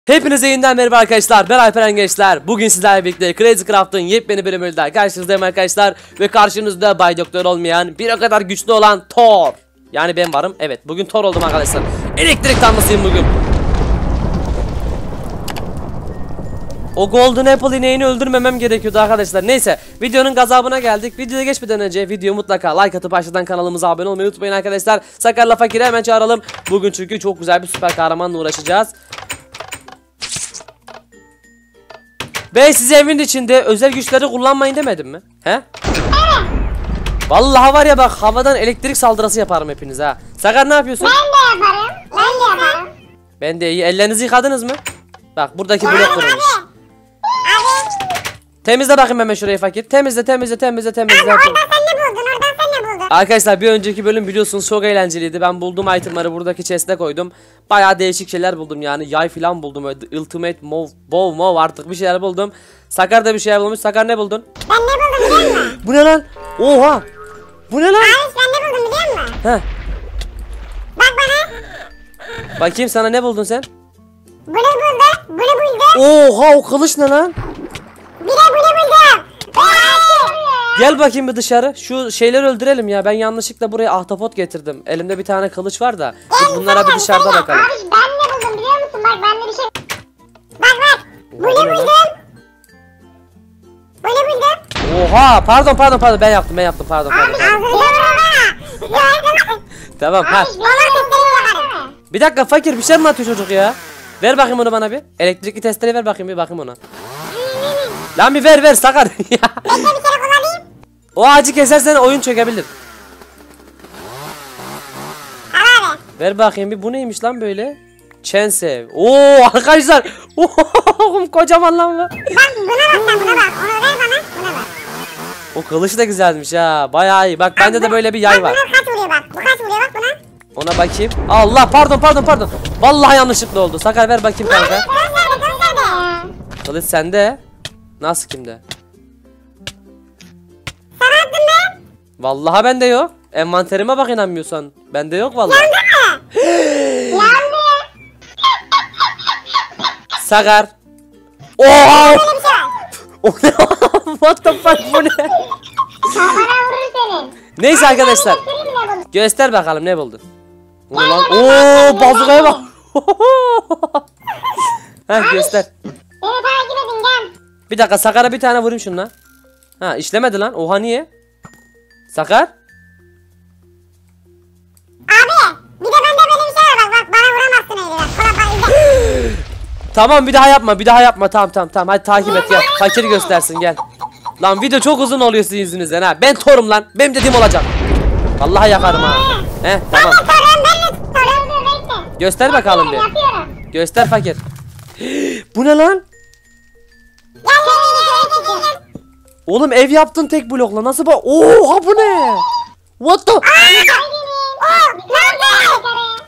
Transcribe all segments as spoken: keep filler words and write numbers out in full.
Hepinize yeniden merhaba arkadaşlar. Ben Alperen Gençler. Bugün sizlerle birlikte Crazy Craft'ın yepyeni bölümüyle karşınızdayım arkadaşlar. Ve karşınızda Bay Doktor olmayan, bir o kadar güçlü olan Thor. Yani ben varım. Evet, bugün Thor oldum arkadaşlar. Elektrik tanrısıyım bugün. O Golden Apple ineğini öldürmemem gerekiyordu arkadaşlar. Neyse, videonun gazabına geldik. Videoya geçmeden önce video mutlaka like atıp aşağıdan kanalımıza abone olmayı unutmayın arkadaşlar. Sakarla Fakir'i hemen çağıralım. Bugün çünkü çok güzel bir süper kahramanla uğraşacağız. Ben size evin içinde özel güçleri kullanmayın demedim mi? He? Vallahi var ya, bak havadan elektrik saldırısı yaparım hepiniz ha. Sakar ne yapıyorsun? Ben de yaparım. Ben de yaparım. Ben de iyi. Ellerinizi yıkadınız mı? Bak buradaki blok kırılmış. Abi. Temizle bakayım hemen şurayı Fakir. Temizle temizle temizle temizle. Abi oradan sen ne buldun? Oradan sen ne buldun? Arkadaşlar bir önceki bölüm biliyorsunuz çok eğlenceliydi. Ben bulduğum itemları buradaki chest'e koydum. Bayağı değişik şeyler buldum yani. Yay falan buldum. Öyle ultimate move, bow move artık bir şeyler buldum. Sakar da bir şeyler bulmuş. Sakar ne buldun? Ben ne buldum biliyor musun? Bu ne lan? Oha! Bu ne lan? Abi ben ne buldum biliyor musun? Heh. Bak bana. Bakayım sana ne buldun sen? Bunu buldum. Bunu buldum. Oha, o kılıç ne lan? Bir de bunu buldum. Gel bakayım bir dışarı. Şu şeyleri öldürelim ya. Ben yanlışlıkla buraya ahtapot getirdim. Elimde bir tane kılıç var da. Dur bunlara bir dışarıda bakalım. Abi ben ne buldum biliyor musun? Bak ben de bir şey. Bak bak. Bunu Oha, bu ne lan? buldum. Bunu buldum. Oha, pardon pardon pardon ben yaptım ben yaptım pardon pardon. Abi pardon. ağzını vurma. Tamam ha. Bana testere bakarım. Bir dakika Fakir, bir şey mi atıyor çocuk ya? Ver bakayım onu bana bir. Elektrikli testereyi ver bakayım bir bakayım ona. Lan bir ver ver Sakar. Ya. Bir kere kullanayım. O ağacı kesersen oyun çökebilir. Al abi. Ver bakayım bir, bu neymiş lan böyle? Çense. Oo arkadaşlar. Oğlum kocaman lan bu. Bak buna bak sen buna bak. Onu ver bana. Buna bak. O kılıç da güzelmiş ha. Bayağı iyi. Bak bende de böyle bir yay var. Bak buna kaç vuruyor bak. Bu kaç vuruyor bak buna. Ona bakayım. Allah pardon pardon pardon. Vallahi yanlışlıkla oldu. Sakar ver bakayım kanka. Göster de göster de. Kılıç sende. Nasıl kimde? Sana attım ben. Vallahi bende yok. Envanterime bak inanmıyorsan. Bende yok vallahi. Yandı. Sakar. Oha! Böyle bir şey var. O ne? What the fuck, bu ne? Kafana vurur senin. Neyse arkadaşlar. Göstereyim mi ne buldum? Göster bakalım ne buldun. Bu ne lan? Gel, gel, Oo, gel, bazukaya gel. bak. Heh göster. Beni takip edin gel. Bir dakika Sakar'a bir tane vurayım şununla. Ha işlemedi lan. Oha niye? Sakar? Abi bir de bende böyle bir şey var bak bak bana vuramazsın öyle bak. Kola bayıldı. Tamam bir daha yapma bir daha yapma tamam tamam tamam hadi takip et gel. Fakir göstersin gel. Lan video çok uzun oluyor sizin yüzünüzden ha. Ben Thor'um lan. Benim dediğim olacak. Vallahi yakarım ha. He tamam. Ben de sorun ben de sorun bekle. Göster bakalım bir. Yapıyorum. Göster Fakir. Bu ne lan? Gel gel gel gel gel. Oğlum ev yaptın tek blokla. Nasıl bak? Oha bu ne? What the? Oh nerede?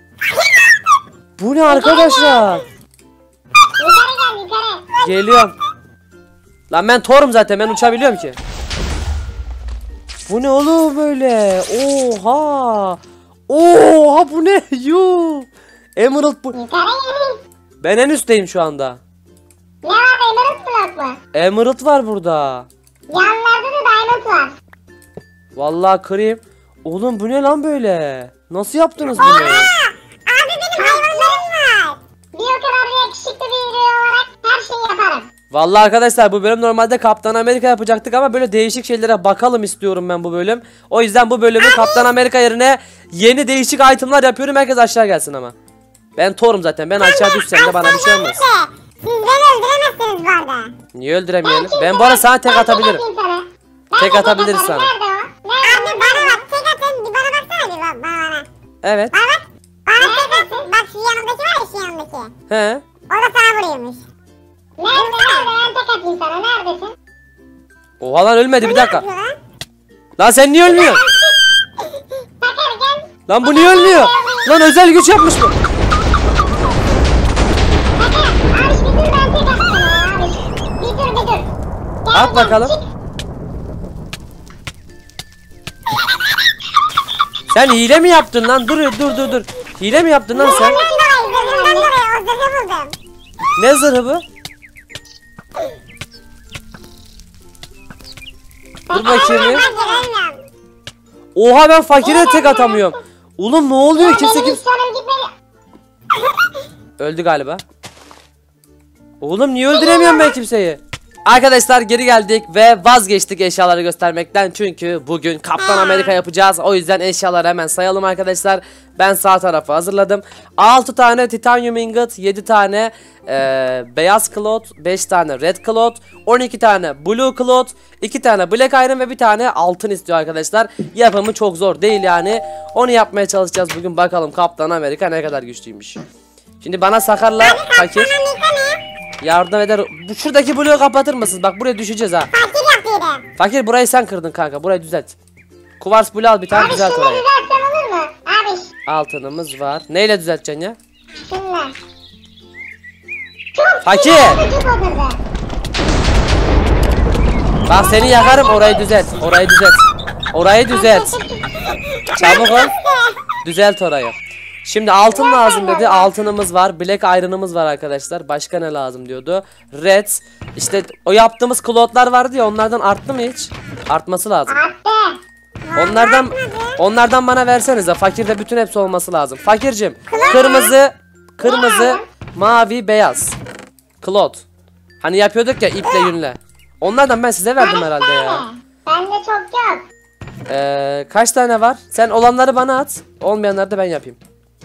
Bu ne arkadaşlar? Yukarı gel yukarı. Geliyorum. Lan ben Thor'um zaten, ben uçabiliyorum ki. Bu ne oğlum böyle? Oha. Oha bu ne? Yuh. Emerald bu. Yukarı gelin. Ben en üstteyim şu anda. Ne var emerald blok mu? Emerald var burada. Yanlarda da diamond var. Vallahi kırayım. Oğlum bu ne lan böyle? Nasıl yaptınız bunu? Abi benim hayvanlarım var. Bir o kadar yakışıklı biri olarak her şeyi yaparım. Vallahi arkadaşlar bu bölüm normalde Kaptan Amerika yapacaktık ama böyle değişik şeylere bakalım istiyorum ben bu bölüm. O yüzden bu bölümü Kaptan Amerika yerine yeni değişik itemlar yapıyorum. Herkes aşağı gelsin ama. Ben Thor'um zaten. Ben aşağı düşsem de bana bir şey olmaz. Siz beni öldüremezsiniz bu arada. Niye öldüremeyelim? Ben bu arada sana tek atabilirim. Tek atabiliriz sana. Nerede o? Abi bana bak tek atın. Bir bana baksana bir bak bana. Evet. Bana bak. Bana tek atın. Bak şu yanındaki var ya şu yanındaki. He. O da sana vuruyormuş. Nerede? Nerede? Ben tek atayım sana. Neredesin? Oha lan ölmedi bir dakika. Ne yapıyor lan? Lan sen niye ölmüyorsun? Sakar gel. Lan bu niye ölmüyor? Lan özel güç yapmış bu. Sakar. Abi bir dur ben tek atayım sana abi. Bir dur bir dur. Gel, At gel, bakalım. çık. Sen hile mi yaptın lan? Dur dur dur dur. Hile mi yaptın lan sen? Ben de o zırhı buldum. Ne zırhı bu? Dur bakayım bir. Oha ben fakire tek atamıyorum. Oğlum ne oluyor kimse kim? Öldü galiba. Oğlum niye öldüremiyorum ben kimseyi? Arkadaşlar geri geldik ve vazgeçtik eşyaları göstermekten çünkü bugün Kaptan Amerika yapacağız. O yüzden eşyaları hemen sayalım arkadaşlar. Ben sağ tarafı hazırladım. altı tane titanium ingot, yedi tane e, beyaz cloth, beş tane red cloth, on iki tane blue cloth, iki tane black iron ve bir tane altın istiyor arkadaşlar. Yapımı çok zor değil yani. Onu yapmaya çalışacağız bugün, bakalım Kaptan Amerika ne kadar güçlüymüş. Şimdi bana Sakar'la fakir yardım eder. Bu şuradaki bloğu kapatır mısınız? Bak buraya düşeceğiz ha. Fakir yapıyordum. Fakir burayı sen kırdın kanka. Burayı düzelt. Kuvars bloğu al bir tane, Abi düzelt şunu orayı. düzeltsem olur mu? Abi Altınımız var. Neyle düzelteceksin ya? şunla. Çok Fakir! sinirli oturdu. Bak seni yakarım, orayı düzelt. Orayı düzelt. Orayı düzelt. Çabuk ol. Düzelt orayı. Şimdi altın lazım dedi. Altınımız var. Black iron'ımız var arkadaşlar. Başka ne lazım diyordu. Red. İşte o yaptığımız klotlar vardı ya, onlardan arttı mı hiç? Artması lazım. Attı. Onlardan onlardan bana versenize. Fakirde bütün hepsi olması lazım. Fakircim, kırmızı, kırmızı, mavi, beyaz. Klot. Hani yapıyorduk ya iple yünle. Onlardan ben size verdim herhalde ya. Bende çok yok. Ee, kaç tane var? Sen olanları bana at. Olmayanları da ben yapayım.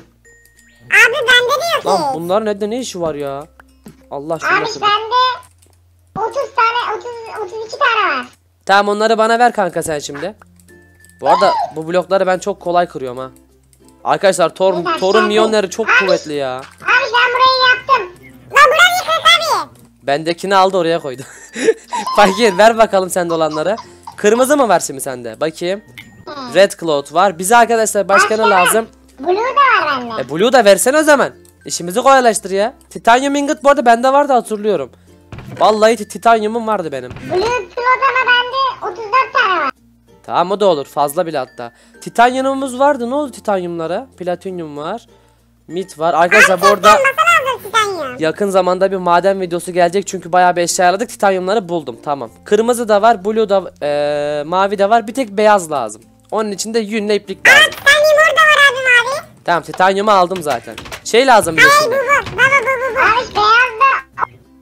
Abi bende de yok Lan hiç. bunların nerede ne işi var ya? Allah şuna Abi şükür. bende otuz tane otuz otuz iki tane var. Tamam onları bana ver kanka sen şimdi. Bu arada bu blokları ben çok kolay kırıyorum ha. Arkadaşlar Thor, Thor'un milyonları çok kuvvetli ya. Abi ben burayı yaptım. Lan burayı yıkık abi. Bendekini aldı oraya koydu. Fakir ver bakalım sende olanları. Kırmızı mı var şimdi sende? Bakayım. Red cloth var. Bize arkadaşlar başka ne lazım? Blue da var bende. E blue da versene o zaman. İşimizi kolaylaştır ya. Titanium ingot bu arada bende vardı, hatırlıyorum. Vallahi titaniumum vardı benim. Blue Cloth ama bende otuz dört tane var. Tamam o da olur, fazla bile hatta. Titanyumumuz vardı, ne oldu titanyumlara? Platinyum var. Mit var. Arkadaşlar bu arada Nasıl lazım titanyum? yakın zamanda bir maden videosu gelecek çünkü bayağı bir eşya aradık. Titanyumları buldum, tamam. Kırmızı da var, blue da e, mavi de var. Bir tek beyaz lazım. Onun için de yünle iplik lazım. Titanyum orada var abi mavi. Tamam titanyumu aldım zaten. Şey lazım bir de Ay bu şimdi. bu. Baba bu bu bu. Abi beyaz da.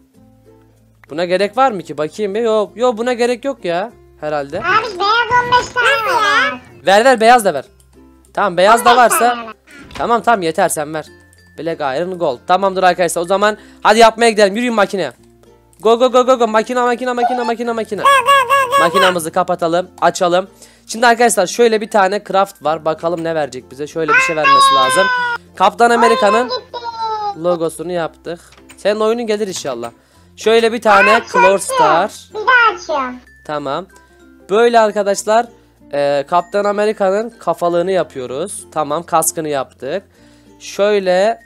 Buna gerek var mı ki? Bakayım bir. Yok yok buna gerek yok ya. Herhalde. Abi beyaz on beş tane var ya. Ver ver beyaz da ver. Tamam beyaz da on beş varsa. tane var. Tamam tamam yeter sen ver. Black Iron Gold. Tamamdır arkadaşlar o zaman hadi yapmaya gidelim. Yürüyün makineye. Go go go go go. Makine makine makine makine makine. Makinamızı kapatalım. Açalım. Şimdi arkadaşlar şöyle bir tane craft var. Bakalım ne verecek bize. Şöyle bir şey vermesi lazım. Kaptan Amerika'nın logosunu yaptık. Senin oyunun gelir inşallah. Şöyle bir tane Clore Star. Bir daha açıyorum. Tamam. Böyle arkadaşlar e, Kaptan Amerika'nın kafalığını yapıyoruz. Tamam, kaskını yaptık. Şöyle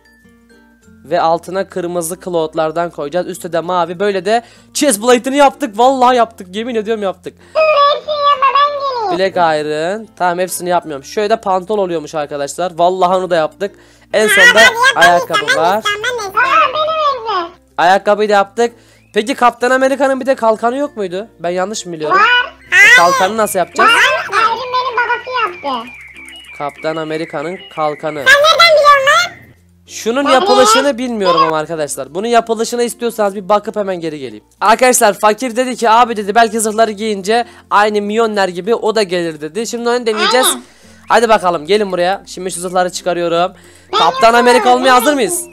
ve altına kırmızı clothlardan koyacağız. Üstte de mavi. Böyle de chest plate'ini yaptık. Vallahi yaptık. Yemin ediyorum yaptık. Hepsini yapma ben geleyim. Black Iron. Tamam hepsini yapmıyorum. Şöyle de pantol oluyormuş arkadaşlar. Vallahi onu da yaptık. En sonunda ayakkabı var. Aa benim evde. Ayakkabıyı da yaptık. Peki Kaptan Amerika'nın bir de kalkanı yok muydu? Ben yanlış mı biliyorum? Var. O kalkanı nasıl yapacağız? Var. Ayrım benim babası yaptı. Kaptan Amerika'nın kalkanı. Sen nereden biliyorsun lan? Şunun yapılışını bilmiyorum ama arkadaşlar. Bunun yapılışını istiyorsanız bir bakıp hemen geri geleyim. Arkadaşlar fakir dedi ki abi dedi belki zırhları giyince aynı Mjolnir gibi o da gelir dedi. Şimdi onu deneyeceğiz. Aynen. Hadi bakalım gelin buraya. Şimdi şu zırhları çıkarıyorum. Kaptan Amerika olmaya hazır mıyız?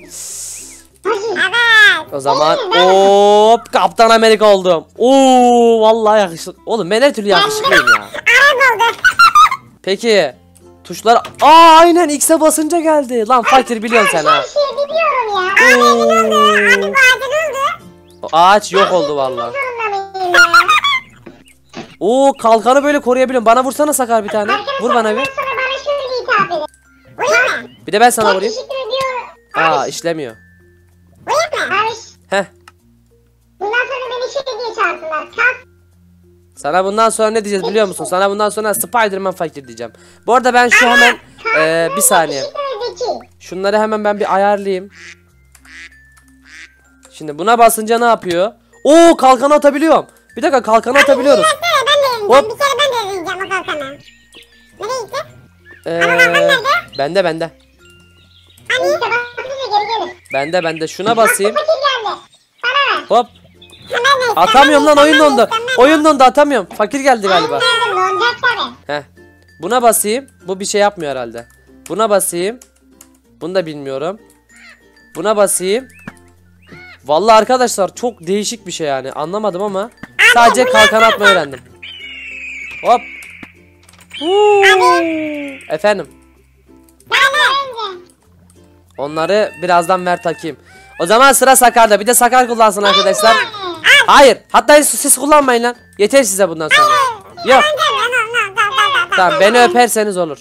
Evet. O zaman hop Kaptan Amerika oldum. Oo vallahi yakışıklı. Oğlum ben her türlü yakışıklıyım ya. Arap oldu. Peki tuşlar aa aynen X'e basınca geldi. Lan fakir biliyorsun sen ha. Her şeyi biliyorum ya. Abi ne oldu? Abi bu ağacı ne oldu? O ağaç yok oldu vallahi. Zorunda mıyım ya? Oo kalkanı böyle koruyabiliyorum. Bana vursana Sakar bir tane. Vur bana bir. Ondan sonra bana şöyle hitap edin. Vurayım mı? Bir de ben sana vurayım. Teşekkür ediyorum. Aa Abi, işlemiyor. vurayım mı? Abi Heh. bundan sonra beni şey diye çağırsınlar. Kalk. Sana bundan sonra ne diyeceğiz biliyor musun? Sana bundan sonra Spider-Man fakir diyeceğim. Bu arada ben şu hemen eee, bir saniye. Yakışıklı ve zeki. Şunları hemen ben bir ayarlayayım. Şimdi buna basınca ne yapıyor? Oo, kalkanı atabiliyorum. Bir dakika, kalkanı atabiliyoruz. Bir kere ben de deneyeceğim. Hop. Bir kere ben de deneyeceğim o kalkanı. Nereye gitti? Ee, bende bende. Hani? İşte basınca geri gelir. Bende bende. Şuna basayım. Fakir geldi. Bana ver. Hop. Ben de istemem, Atamıyorum lan, oyun istemem, dondu. istemem. Oyun dondu, atamıyorum. Fakir geldi galiba. Aynen, donacak tabii. Heh. Buna basayım. Bu bir şey yapmıyor herhalde. Buna basayım. Bunu da bilmiyorum. Buna basayım. Vallahi arkadaşlar çok değişik bir şey yani. Anlamadım ama sadece kalkan atmayı öğrendim. Hop. Huu. Efendim. Ben de önce. Onları birazdan ver takayım. O zaman sıra Sakar'da. Bir de Sakar kullansın arkadaşlar. Hayır. Hatta siz kullanmayın lan. Yeter size bundan sonra. Yok. Tamam, beni öperseniz olur.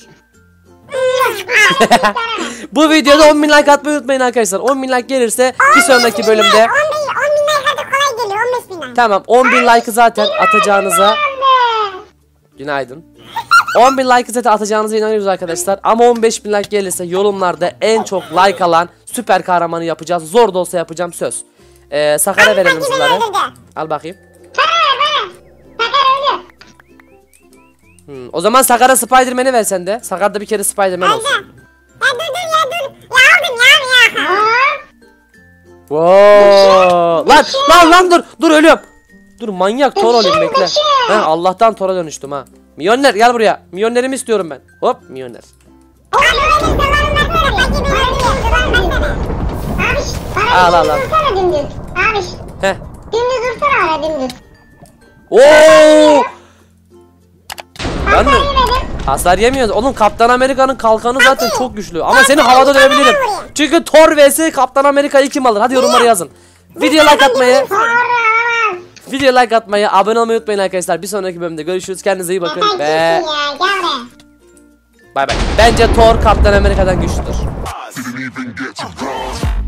Bu videoda on bin like atmayı unutmayın arkadaşlar. on bin like gelirse bir sonraki bölümde. on bin like hadi kolay geliyor. on beş bin like. Tamam, on bin like'ı zaten atacağınıza. Günaydın. on bin like'ı zaten atacağınıza inanıyoruz arkadaşlar. Ama on beş bin like gelirse yorumlarda en çok like alan süper kahramanı yapacağız. Zor da olsa yapacağım, söz. Ee, Sakar'a verelim zırhları. Al bakayım. Hmm, o zaman Sakar'a Spiderman'i ver sen de. Sakar'da bir kere Spiderman olsun. Ya dur dur ya dur. Ya aldım ya ya. Wow. Lan lan lan dur. Dur, ölüyorum. Dur, manyak Thor olayım, bekle. Heh, Allah'tan Thor'a dönüştüm ha. Milyoner gel buraya. Milyonerimi istiyorum ben. Hop, milyoner. Al, al, al. Abi Heh. dümdüz dursana öyle dümdüz. Oo! Ben mi? Hasar yemedim. Hasar yemiyoruz. Oğlum Kaptan Amerika'nın kalkanı zaten çok güçlü. Ama seni havada dövebilirim. Çünkü Thor vs Kaptan Amerika'yı kim alır? Hadi yorumlara yazın. Video like atmayı, video like atmayı, abone olmayı unutmayın arkadaşlar. Bir sonraki bölümde görüşürüz. Kendinize iyi bakın ve bay bay. Bence Thor Kaptan Amerika'dan güçlüdür. Didn't even get to cross.